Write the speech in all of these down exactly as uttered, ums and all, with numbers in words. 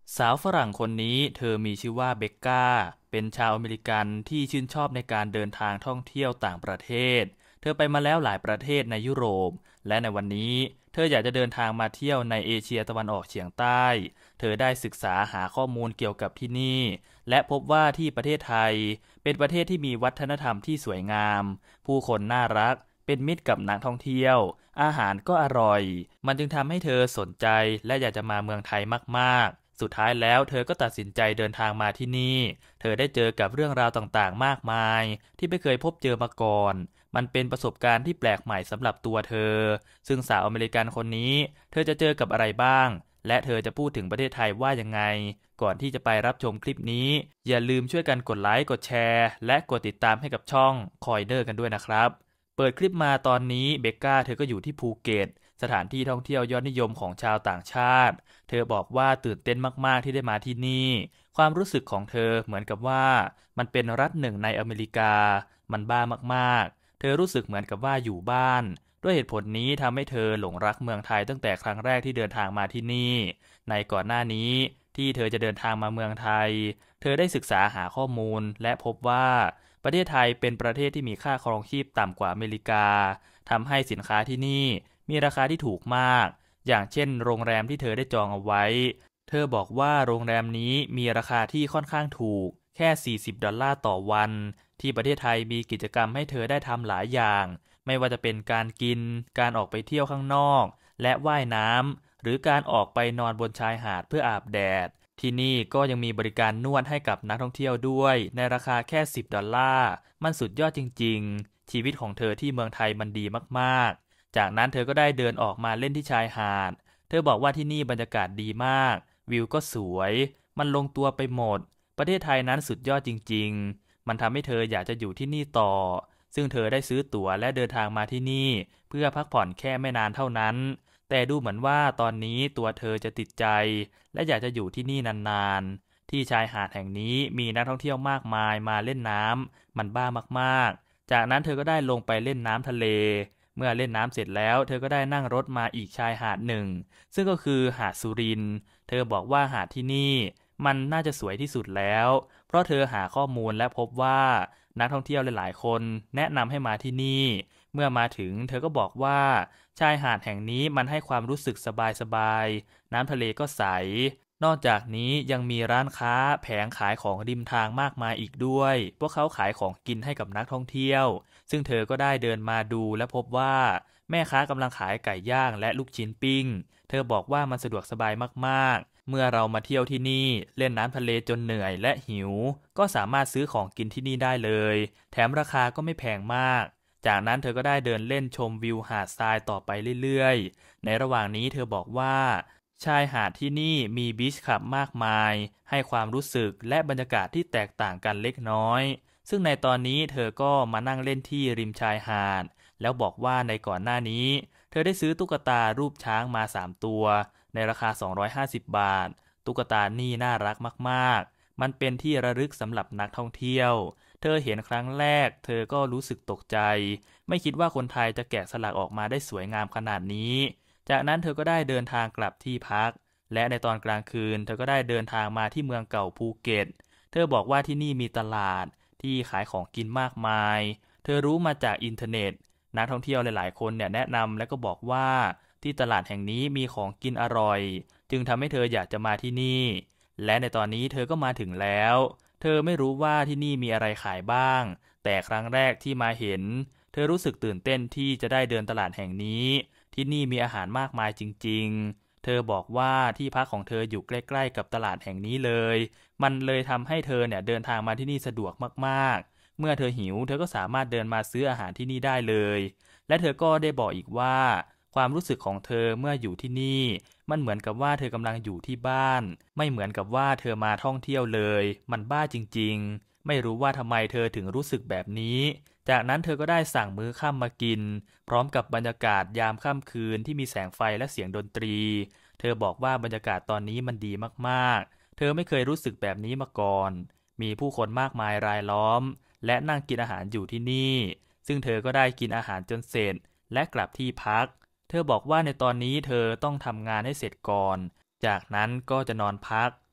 สาวฝรั่งคนนี้เธอมีชื่อว่าเบคก้าเป็นชาวอเมริกันที่ชื่นชอบในการเดินทางท่องเที่ยวต่างประเทศเธอไปมาแล้วหลายประเทศในยุโรปและในวันนี้เธออยากจะเดินทางมาเที่ยวในเอเชียตะวันออกเฉียงใต้เธอได้ศึกษาหาข้อมูลเกี่ยวกับที่นี่และพบว่าที่ประเทศไทยเป็นประเทศที่มีวัฒนธรรมที่สวยงามผู้คนน่ารักเป็นมิตรกับนักท่องเที่ยวอาหารก็อร่อยมันจึงทำให้เธอสนใจและอยากจะมาเมืองไทยมากๆสุดท้ายแล้วเธอก็ตัดสินใจเดินทางมาที่นี่เธอได้เจอกับเรื่องราวต่างๆมากมายที่ไม่เคยพบเจอมาก่อนมันเป็นประสบการณ์ที่แปลกใหม่สำหรับตัวเธอซึ่งสาวอเมริกันคนนี้เธอจะเจอกับอะไรบ้างและเธอจะพูดถึงประเทศไทยว่ายังไงก่อนที่จะไปรับชมคลิปนี้อย่าลืมช่วยกันกดไลค์กดแชร์และกดติดตามให้กับช่องคอยเดอร์กันด้วยนะครับเปิดคลิปมาตอนนี้เบคก้าเธอก็อยู่ที่ภูเก็ตสถานที่ท่องเที่ยวยอดนิยมของชาวต่างชาติเธอบอกว่าตื่นเต้นมากๆที่ได้มาที่นี่ความรู้สึกของเธอเหมือนกับว่ามันเป็นรัฐหนึ่งในอเมริกามันบ้ามากๆเธอรู้สึกเหมือนกับว่าอยู่บ้านด้วยเหตุผลนี้ทำให้เธอหลงรักเมืองไทยตั้งแต่ครั้งแรกที่เดินทางมาที่นี่ในก่อนหน้านี้ที่เธอจะเดินทางมาเมืองไทยเธอได้ศึกษาหาข้อมูลและพบว่าประเทศไทยเป็นประเทศที่มีค่าครองชีพต่ำกว่าอเมริกาทำให้สินค้าที่นี่มีราคาที่ถูกมากอย่างเช่นโรงแรมที่เธอได้จองเอาไว้เธอบอกว่าโรงแรมนี้มีราคาที่ค่อนข้างถูกแค่สี่สิบดอลลาร์ต่อวันที่ประเทศไทยมีกิจกรรมให้เธอได้ทำหลายอย่างไม่ว่าจะเป็นการกินการออกไปเที่ยวข้างนอกและว่ายน้ำหรือการออกไปนอนบนชายหาดเพื่ออาบแดดที่นี่ก็ยังมีบริการนวดให้กับนักท่องเที่ยวด้วยในราคาแค่สิบดอลลาร์มันสุดยอดจริงๆชีวิตของเธอที่เมืองไทยมันดีมากๆจากนั้นเธอก็ได้เดินออกมาเล่นที่ชายหาดเธอบอกว่าที่นี่บรรยากาศดีมากวิวก็สวยมันลงตัวไปหมดประเทศไทยนั้นสุดยอดจริงๆมันทำให้เธออยากจะอยู่ที่นี่ต่อซึ่งเธอได้ซื้อตั๋วและเดินทางมาที่นี่เพื่อพักผ่อนแค่ไม่นานเท่านั้นแต่ดูเหมือนว่าตอนนี้ตัวเธอจะติดใจและอยากจะอยู่ที่นี่นานๆที่ชายหาดแห่งนี้มีนักท่องเที่ยวมากมายมาเล่นน้ำมันบ้ามากๆจากนั้นเธอก็ได้ลงไปเล่นน้ำทะเลเมื่อเล่นน้ำเสร็จแล้วเธอก็ได้นั่งรถมาอีกชายหาดหนึ่งซึ่งก็คือหาดสุรินทร์เธอบอกว่าหาดที่นี่มันน่าจะสวยที่สุดแล้วเพราะเธอหาข้อมูลและพบว่านักท่องเที่ยวหลายๆคนแนะนำให้มาที่นี่เมื่อมาถึงเธอก็บอกว่าชายหาดแห่งนี้มันให้ความรู้สึกสบายๆน้ำทะเลก็ใสนอกจากนี้ยังมีร้านค้าแผงขายของริมทางมากมายอีกด้วยพวกเขาขายของกินให้กับนักท่องเที่ยวซึ่งเธอก็ได้เดินมาดูและพบว่าแม่ค้ากำลังขายไก่ย่างและลูกชิ้นปิ้งเธอบอกว่ามันสะดวกสบายมากๆเมื่อเรามาเที่ยวที่นี่เล่นน้ำทะเลจนเหนื่อยและหิวก็สามารถซื้อของกินที่นี่ได้เลยแถมราคาก็ไม่แพงมากจากนั้นเธอก็ได้เดินเล่นชมวิวหาดทรายต่อไปเรื่อยๆในระหว่างนี้เธอบอกว่าชายหาดที่นี่มีบีชคลับมากมายให้ความรู้สึกและบรรยากาศที่แตกต่างกันเล็กน้อยซึ่งในตอนนี้เธอก็มานั่งเล่นที่ริมชายหาดแล้วบอกว่าในก่อนหน้านี้เธอได้ซื้อตุ๊กตารูปช้างมาสามตัวในราคาสองร้อยห้าสิบบาทตุ๊กตานี่น่ารักมากๆมันเป็นที่ระลึกสำหรับนักท่องเที่ยวเธอเห็นครั้งแรกเธอก็รู้สึกตกใจไม่คิดว่าคนไทยจะแกะสลักออกมาได้สวยงามขนาดนี้จากนั้นเธอก็ได้เดินทางกลับที่พักและในตอนกลางคืนเธอก็ได้เดินทางมาที่เมืองเก่าภูเก็ตเธอบอกว่าที่นี่มีตลาดที่ขายของกินมากมายเธอรู้มาจากอินเทอร์เน็ตนักท่องเที่ยวหลายๆคนเนี่ยแนะนำและก็บอกว่าที่ตลาดแห่งนี้มีของกินอร่อยจึงทำให้เธออยากจะมาที่นี่และในตอนนี้เธอก็มาถึงแล้วเธอไม่รู้ว่าที่นี่มีอะไรขายบ้างแต่ครั้งแรกที่มาเห็นเธอรู้สึกตื่นเต้นที่จะได้เดินตลาดแห่งนี้ที่นี่มีอาหารมากมายจริงๆเธอบอกว่าที่พักของเธออยู่ใกล้ๆกับตลาดแห่งนี้เลยมันเลยทำให้เธอเนี่ยเดินทางมาที่นี่สะดวกมากๆเมื่อเธอหิวเธอก็สามารถเดินมาซื้ออาหารที่นี่ได้เลยและเธอก็ได้บอกอีกว่าความรู้สึกของเธอเมื่ออยู่ที่นี่มันเหมือนกับว่าเธอกำลังอยู่ที่บ้านไม่เหมือนกับว่าเธอมาท่องเที่ยวเลยมันบ้าจริงๆไม่รู้ว่าทำไมเธอถึงรู้สึกแบบนี้จากนั้นเธอก็ได้สั่งมื้อค่ำมากินพร้อมกับบรรยากาศยามค่ำคืนที่มีแสงไฟและเสียงดนตรีเธอบอกว่าบรรยากาศตอนนี้มันดีมากๆเธอไม่เคยรู้สึกแบบนี้มาก่อนมีผู้คนมากมายรายล้อมและนั่งกินอาหารอยู่ที่นี่ซึ่งเธอก็ได้กินอาหารจนเสร็จและกลับที่พักเธอบอกว่าในตอนนี้เธอต้องทำงานให้เสร็จก่อนจากนั้นก็จะนอนพัก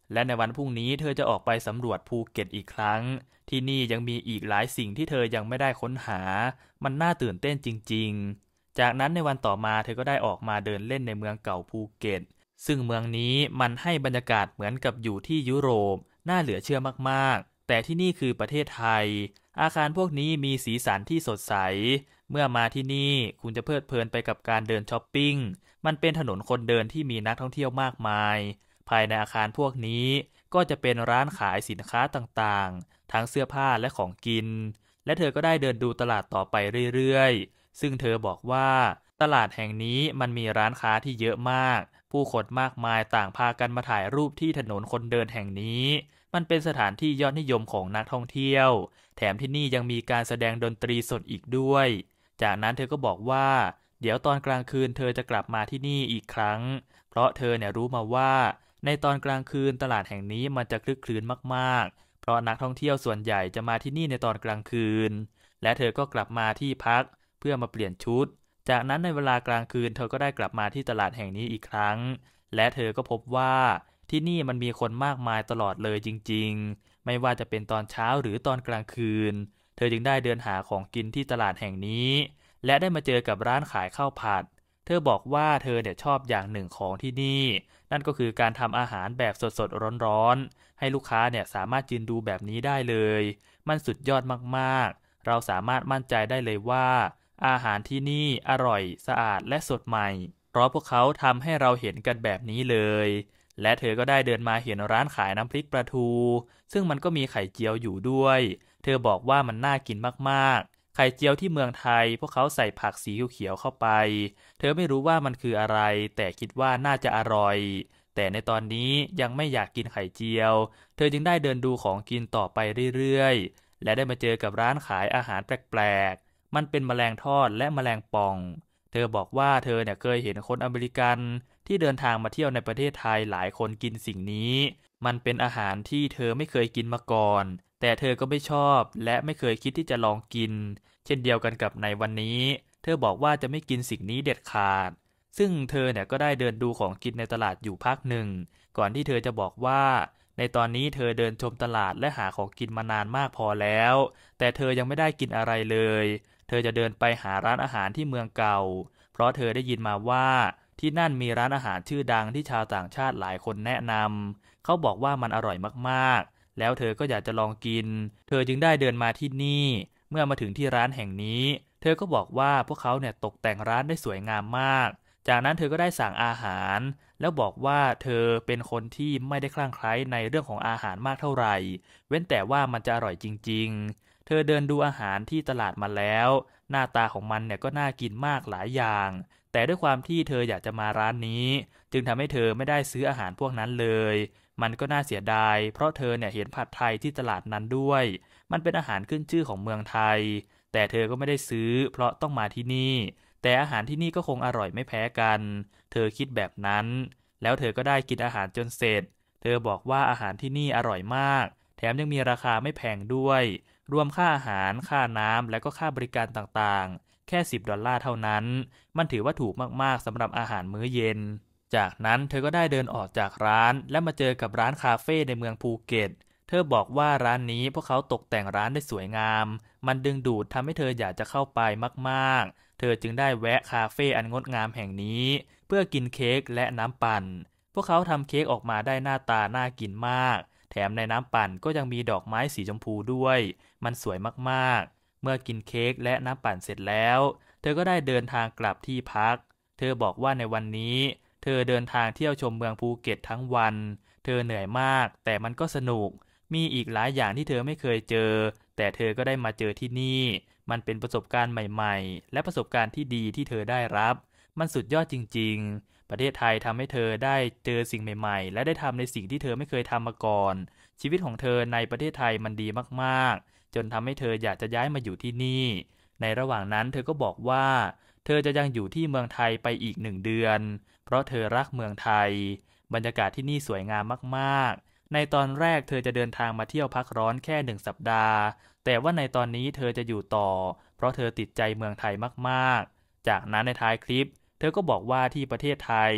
และในวันพรุ่งนี้เธอจะออกไปสำรวจภูเก็ตอีกครั้งที่นี่ยังมีอีกหลายสิ่งที่เธอยังไม่ได้ค้นหามันน่าตื่นเต้นจริงๆจากนั้นในวันต่อมาเธอก็ได้ออกมาเดินเล่นในเมืองเก่าภูเก็ตซึ่งเมืองนี้มันให้บรรยากาศเหมือนกับอยู่ที่ยุโรปน่าเหลือเชื่อมากๆแต่ที่นี่คือประเทศไทยอาคารพวกนี้มีสีสันที่สดใสเมื่อมาที่นี่คุณจะเพลิดเพลินไปกับการเดินช้อปปิ้งมันเป็นถนนคนเดินที่มีนักท่องเที่ยวมากมายภายในอาคารพวกนี้ก็จะเป็นร้านขายสินค้าต่างๆทั้งเสื้อผ้าและของกินและเธอก็ได้เดินดูตลาดต่อไปเรื่อยๆซึ่งเธอบอกว่าตลาดแห่งนี้มันมีร้านค้าที่เยอะมากผู้คนมากมายต่างพากันมาถ่ายรูปที่ถนนคนเดินแห่งนี้มันเป็นสถานที่ยอดนิยมของนักท่องเที่ยวแถมที่นี่ยังมีการแสดงดนตรีสดอีกด้วยจากนั้นเธอก็บอกว่าเดี๋ยวตอนกลางคืนเธอจะกลับมาที่นี่อีกครั้งเพราะเธอเนี่ยรู้มาว่าในตอนกลางคืนตลาดแห่งนี้มันจะคลึกคลื้นมากๆเพราะนักท่องเที่ยวส่วนใหญ่จะมาที่นี่ในตอนกลางคืนและเธอก็กลับมาที่พักเพื่อมาเปลี่ยนชุดจากนั้นในเวลากลางคืนเธอก็ได้กลับมาที่ตลาดแห่งนี้อีกครั้งและเธอก็พบว่าที่นี่มันมีคนมากมายตลอดเลยจริงๆไม่ว่าจะเป็นตอนเช้าหรือตอนกลางคืนเธอจึงได้เดินหาของกินที่ตลาดแห่งนี้และได้มาเจอกับร้านขายข้าวผัดเธอบอกว่าเธอเนี่ยชอบอย่างหนึ่งของที่นี่นั่นก็คือการทำอาหารแบบสดๆร้อนๆให้ลูกค้าเนี่ยสามารถยืนดูแบบนี้ได้เลยมันสุดยอดมากๆเราสามารถมั่นใจได้เลยว่าอาหารที่นี่อร่อยสะอาดและสดใหม่เพราะพวกเขาทำให้เราเห็นกันแบบนี้เลยและเธอก็ได้เดินมาเห็นร้านขายน้ำพริกปลาทูซึ่งมันก็มีไข่เจียวอยู่ด้วยเธอบอกว่ามันน่ากินมากๆไข่เจียวที่เมืองไทยพวกเขาใส่ผักสีเขียวๆเข้าไปเธอไม่รู้ว่ามันคืออะไรแต่คิดว่าน่าจะอร่อยแต่ในตอนนี้ยังไม่อยากกินไข่เจียวเธอจึงได้เดินดูของกินต่อไปเรื่อยๆและได้มาเจอกับร้านขายอาหารแปลกๆมันเป็นแมลงทอดและแมลงป่องเธอบอกว่าเธอเนี่ยเคยเห็นคนอเมริกันที่เดินทางมาเที่ยวในประเทศไทยหลายคนกินสิ่งนี้มันเป็นอาหารที่เธอไม่เคยกินมาก่อนแต่เธอก็ไม่ชอบและไม่เคยคิดที่จะลองกินเช่นเดียวกันกับในวันนี้เธอบอกว่าจะไม่กินสิ่งนี้เด็ดขาดซึ่งเธอเนี่ยก็ได้เดินดูของกินในตลาดอยู่พักหนึ่งก่อนที่เธอจะบอกว่าในตอนนี้เธอเดินชมตลาดและหาของกินมานานมากพอแล้วแต่เธอยังไม่ได้กินอะไรเลยเธอจะเดินไปหาร้านอาหารที่เมืองเก่าเพราะเธอได้ยินมาว่าที่นั่นมีร้านอาหารชื่อดังที่ชาวต่างชาติหลายคนแนะนำเขาบอกว่ามันอร่อยมากๆแล้วเธอก็อยากจะลองกินเธอจึงได้เดินมาที่นี่เมื่อมาถึงที่ร้านแห่งนี้เธอก็บอกว่าพวกเขาเนี่ยตกแต่งร้านได้สวยงามมากจากนั้นเธอก็ได้สั่งอาหารแล้วบอกว่าเธอเป็นคนที่ไม่ได้คลั่งไคล้ในเรื่องของอาหารมากเท่าไหร่เว้นแต่ว่ามันจะอร่อยจริงๆเธอเดินดูอาหารที่ตลาดมาแล้วหน้าตาของมันเนี่ยก็น่ากินมากหลายอย่างแต่ด้วยความที่เธออยากจะมาร้านนี้จึงทำให้เธอไม่ได้ซื้ออาหารพวกนั้นเลยมันก็น่าเสียดายเพราะเธอเนี่ยเห็นผัดไทยที่ตลาดนั้นด้วยมันเป็นอาหารขึ้นชื่อของเมืองไทยแต่เธอก็ไม่ได้ซื้อเพราะต้องมาที่นี่แต่อาหารที่นี่ก็คงอร่อยไม่แพ้กันเธอคิดแบบนั้นแล้วเธอก็ได้กินอาหารจนเสร็จเธอบอกว่าอาหารที่นี่อร่อยมากแถมยังมีราคาไม่แพงด้วยรวมค่าอาหารค่าน้ำและก็ค่าบริการต่างๆแค่สิบดอลลาร์เท่านั้นมันถือว่าถูกมากๆสำหรับอาหารมื้อเย็นจากนั้นเธอก็ได้เดินออกจากร้านและมาเจอกับร้านคาเฟ่ในเมืองภูเก็ตเธอบอกว่าร้านนี้พวกเขาตกแต่งร้านได้สวยงามมันดึงดูดทำให้เธออยากจะเข้าไปมากๆเธอจึงได้แวะคาเฟ่อันงดงามแห่งนี้เพื่อกินเค้กและน้ำปั่นพวกเขาทำเค้กออกมาได้หน้าตาน่ากินมากแถมในน้ำปั่นก็ยังมีดอกไม้สีชมพูด้วยมันสวยมากๆเมื่อกินเค้กและน้ำปั่นเสร็จแล้วเธอก็ได้เดินทางกลับที่พักเธอบอกว่าในวันนี้เธอเดินทางเที่ยวชมเมืองภูเก็ตทั้งวันเธอเหนื่อยมากแต่มันก็สนุกมีอีกหลายอย่างที่เธอไม่เคยเจอแต่เธอก็ได้มาเจอที่นี่มันเป็นประสบการณ์ใหม่ๆและประสบการณ์ที่ดีที่เธอได้รับมันสุดยอดจริงๆประเทศไทยทำให้เธอได้เจอสิ่งใหม่ๆและได้ทำในสิ่งที่เธอไม่เคยทำมาก่อนชีวิตของเธอในประเทศไทยมันดีมากๆจนทำให้เธออยากจะย้ายมาอยู่ที่นี่ในระหว่างนั้นเธอก็บอกว่าเธอจะยังอยู่ที่เมืองไทยไปอีกหนึ่งเดือนเพราะเธอรักเมืองไทยบรรยากาศที่นี่สวยงามมากๆในตอนแรกเธอจะเดินทางมาเที่ยวพักร้อนแค่หนึ่งสัปดาห์แต่ว่าในตอนนี้เธอจะอยู่ต่อเพราะเธอติดใจเมืองไทยมากๆจากนั้นในท้ายคลิปเธอก็บอกว่าที่ประเทศไทย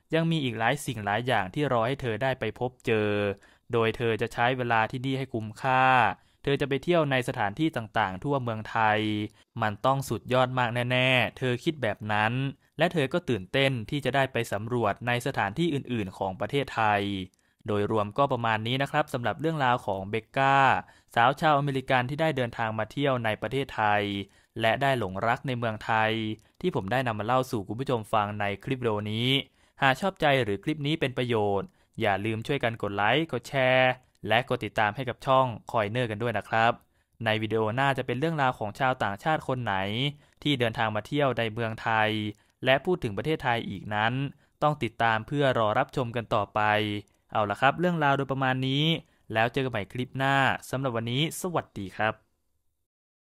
ยังมีอีกหลายสิ่งหลายอย่างที่รอให้เธอได้ไปพบเจอโดยเธอจะใช้เวลาที่นี่ให้คุ้มค่าเธอจะไปเที่ยวในสถานที่ต่างๆทั่วเมืองไทยมันต้องสุดยอดมากแน่ๆเธอคิดแบบนั้นและเธอก็ตื่นเต้นที่จะได้ไปสำรวจในสถานที่อื่นๆของประเทศไทยโดยรวมก็ประมาณนี้นะครับสำหรับเรื่องราวของเบคก้าสาวชาวอเมริกันที่ได้เดินทางมาเที่ยวในประเทศไทยและได้หลงรักในเมืองไทยที่ผมได้นำมาเล่าสู่คุณผู้ชมฟังในคลิปวิดีโอนี้หากชอบใจหรือคลิปนี้เป็นประโยชน์อย่าลืมช่วยกันกดไลค์กดแชร์และกดติดตามให้กับช่องคอยเนอร์กันด้วยนะครับในวิดีโอหน้าจะเป็นเรื่องราวของชาวต่างชาติคนไหนที่เดินทางมาเที่ยวในเมืองไทยและพูดถึงประเทศไทยอีกนั้นต้องติดตามเพื่อรอรับชมกันต่อไปเอาล่ะครับเรื่องราวโดยประมาณนี้แล้วเจอกันใหม่คลิปหน้าสำหรับวันนี้สวัสดีครับ